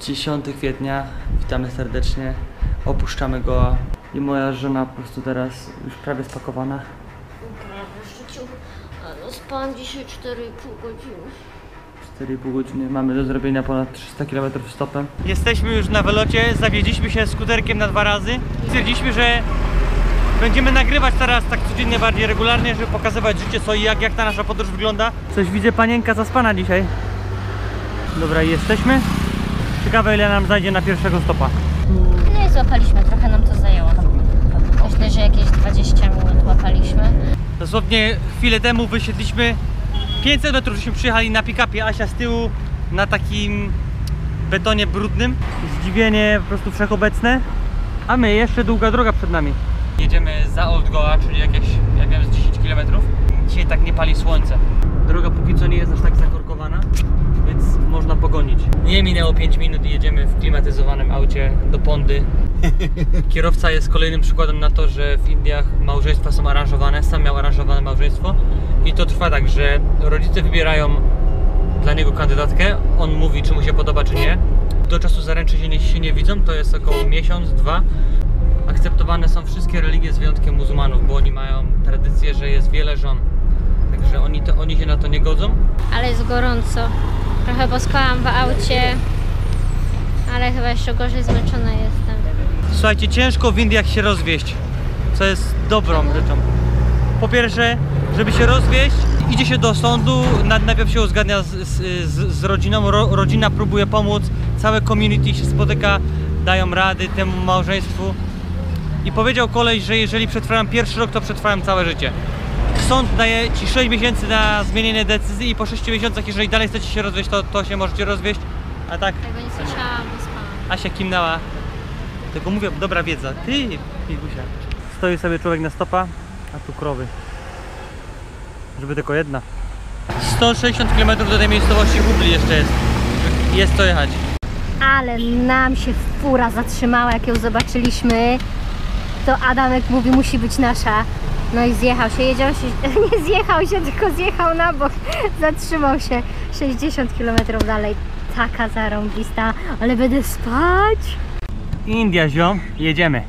10 kwietnia, witamy serdecznie, opuszczamy Goa i moja żona po prostu teraz już prawie spakowana. Ale spałam dzisiaj 4,5 godziny. 4,5 godziny, mamy do zrobienia ponad 300 km stopem. Jesteśmy już na wylocie, zawiedliśmy się skuterkiem na 2 razy. Stwierdziliśmy, że będziemy nagrywać teraz tak codziennie, bardziej regularnie, żeby pokazywać życie co i jak ta nasza podróż wygląda. Coś widzę, panienka zaspana dzisiaj. Dobra, jesteśmy. Ciekawe ile nam zajdzie na pierwszego stopa. Nie złapaliśmy, trochę nam to zajęło. Myślę, że jakieś 20 minut łapaliśmy. Dosłownie chwilę temu wysiedliśmy 500 metrów, żeśmy przyjechali na pick-upie, Asia z tyłu na takim betonie brudnym. Zdziwienie po prostu wszechobecne. A my jeszcze długa droga przed nami. Jedziemy za Old Goa, czyli jakieś, jak wiem, z 10 km. Dzisiaj tak nie pali słońce. Droga póki co nie jest aż tak zakorkowana, więc można pogonić. Nie minęło 5 minut i jedziemy w klimatyzowanym aucie do Pondy. Kierowca jest kolejnym przykładem na to, że w Indiach małżeństwa są aranżowane. Sam miał aranżowane małżeństwo i to trwa tak, że rodzice wybierają dla niego kandydatkę. On mówi, czy mu się podoba, czy nie. Do czasu zaręczenia się nie widzą, to jest około miesiąc, 2. Akceptowane są wszystkie religie z wyjątkiem muzułmanów, bo oni mają tradycję, że jest wiele żon. Także oni się na to nie godzą. Ale jest gorąco. Trochę pospałam w aucie, ale chyba jeszcze gorzej zmęczona jestem. Słuchajcie, ciężko w Indiach się rozwieść, co jest dobrą rzeczą. Po pierwsze, żeby się rozwieść, idzie się do sądu, najpierw się uzgadnia z rodziną, rodzina próbuje pomóc, całe community się spotyka, dają rady temu małżeństwu. I powiedział koleś, że jeżeli przetrwałem pierwszy rok, to przetrwałem całe życie. Sąd daje ci 6 miesięcy na zmienienie decyzji i po 6 miesiącach, jeżeli dalej chcecie się rozwieść, to się możecie rozwieść. A tak? Tego nie słyszałam, bo spałam. Asia kimnęła. Tylko mówię, dobra wiedza. Ty, Migusia. Stoi sobie człowiek na stopa, a tu krowy. Żeby tylko jedna. 160 km do tej miejscowości Hubli jeszcze jest. Jest co jechać. Ale nam się fura zatrzymała, jak ją zobaczyliśmy. To Adamek mówi, musi być nasza. No i zjechał się, nie zjechał się, tylko zjechał na bok. Zatrzymał się 60 km dalej. Taka zarąbista, ale będę spać. India, ziom, jedziemy.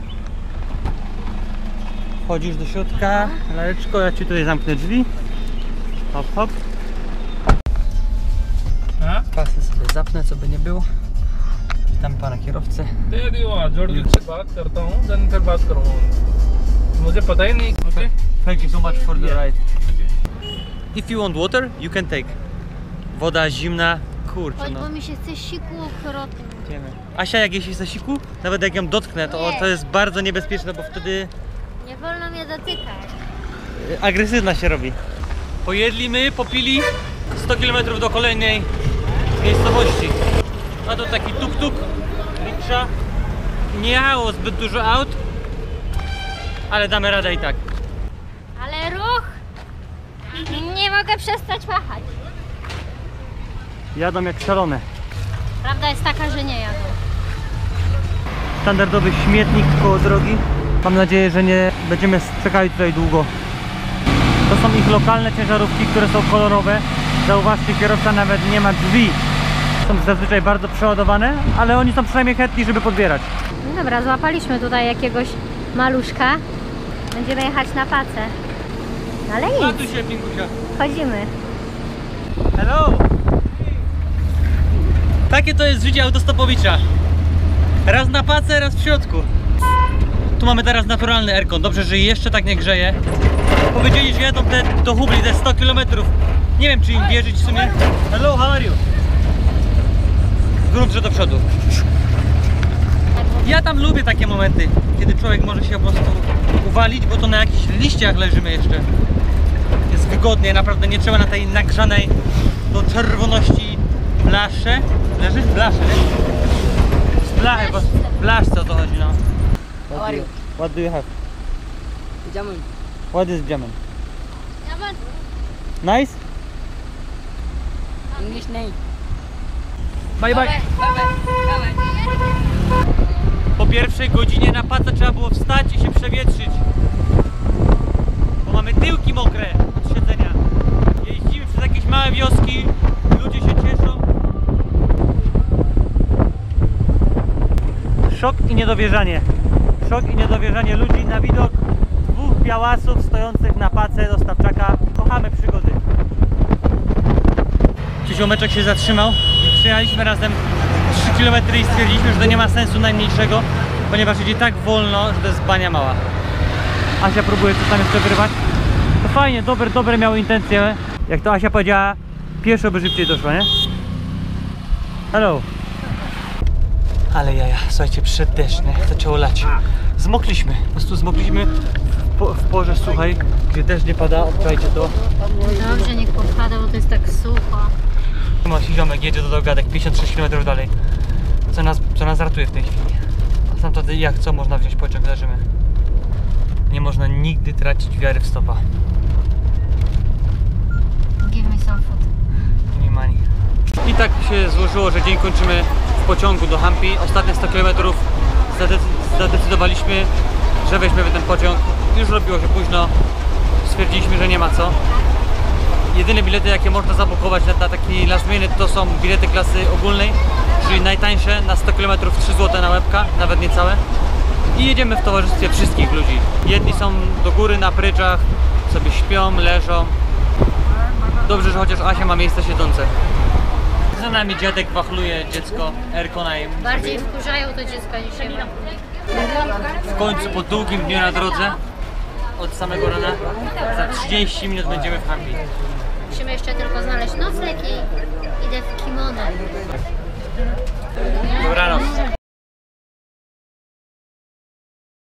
Wchodzisz do środka, Lareczko, ja ci tutaj zamknę drzwi. Hop, hop. Pasy sobie zapnę, co by nie było. Witam pana kierowcę. Okay. Thank you so much for the ride. If you want water, you can take. Woda zimna, kurczę Chodź, no. bo mi się chce siku okropnie. Idziemy. Asia, jak jeśli chce siku, nawet jak ją dotknę, to jest bardzo niebezpieczne, bo wtedy Nie wolno mnie dotykać. agresywna się robi. Pojedli my, popili 100 km do kolejnej miejscowości. A to taki tuk-tuk, riksza. Nie jechało zbyt dużo aut, ale damy radę i tak. Ale ruch! Nie mogę przestać machać. Jadą jak szalone. Prawda jest taka, że nie jadą. Standardowy śmietnik koło drogi. Mam nadzieję, że nie będziemy czekali tutaj długo. To są ich lokalne ciężarówki, które są kolorowe. Zauważcie, kierowca nawet nie ma drzwi. Są zazwyczaj bardzo przeładowane, ale oni są przynajmniej chętni, żeby podbierać. No dobra, złapaliśmy tutaj jakiegoś maluszka. Będziemy jechać na pacę. Ale nic, tu się, Pingusia. chodzimy. Hello! Takie to jest życie autostopowicza. Raz na pacę, raz w środku. Tu mamy teraz naturalny aircon. Dobrze, że jeszcze tak nie grzeje. Powiedzieli, że jadą do Hubli te 100 km. Nie wiem, czy im wierzyć w sumie. Hello, how are you? Grunt, że do przodu. Ja tam lubię takie momenty, kiedy człowiek może się po prostu uwalić, bo to na jakichś liściach leżymy jeszcze. Jest wygodnie, naprawdę nie trzeba na tej nagrzanej do czerwoności blasze. Leżysz? Blasze, nie? Z blachy, bo blaszce o to chodzi, no. How are you? What do you have? Jamun. What is jamun? Nice? English name. Bye bye. Po pierwszej godzinie na pacę trzeba było wstać i się przewietrzyć, bo mamy tyłki mokre od siedzenia. Jeździmy przez jakieś małe wioski, ludzie się cieszą. Szok i niedowierzanie. Szok i niedowierzanie ludzi na widok dwóch białasów stojących na pace do Stawczaka. Kochamy przygody. Ciesiomeczek się zatrzymał. Przyjechaliśmy razem 3 km i stwierdziliśmy, że to nie ma sensu najmniejszego, ponieważ idzie tak wolno, że to jest bania mała. Asia próbuje coś tam jeszcze wyrwać. To fajnie, dobre miały intencje. Jak to Asia powiedziała, pieszo by szybciej doszła, nie? Hello. Ale jaja, słuchajcie, przyszedł deszcz, nie? Zaczęło lać. Zmokliśmy, po prostu zmokliśmy w porze suchej, gdzie deszcz nie pada, odczajcie to. Dobrze, niech popada, bo to jest tak sucho. Nasi ziomek jedzie do Dogadek, 56 km dalej. Co nas ratuje w tej chwili. A stamtąd jak, co można wziąć pociąg, leżymy. Nie można nigdy tracić wiary w stopa. Give me some food. Nie money. I tak się złożyło, że dzień kończymy w pociągu do Hampi. Ostatnie 100 km zadecydowaliśmy, że weźmiemy ten pociąg. Już robiło się późno. Stwierdziliśmy, że nie ma co. Jedyne bilety, jakie można zabukować na taki last minute, to są bilety klasy ogólnej, czyli najtańsze, na 100 km 3 zł na łebka, nawet niecałe. I jedziemy w towarzystwie wszystkich ludzi. Jedni są do góry na pryczach, sobie śpią, leżą. Dobrze, że chociaż Asia ma miejsce siedzące. Za nami dziadek wachluje dziecko, Erko na nim. Bardziej wkurzają to dziecko niż ja. W końcu po długim dniu na drodze, od samego rana, za 30 minut będziemy w Hampi. Musimy jeszcze tylko znaleźć nocleg i idę w kimono. Dobranoc.